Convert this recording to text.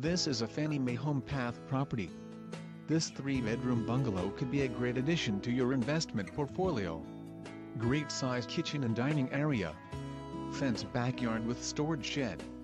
This is a Fannie Mae HomePath property. This 3-bedroom bungalow could be a great addition to your investment portfolio. Great sized kitchen and dining area. Fenced backyard with storage shed.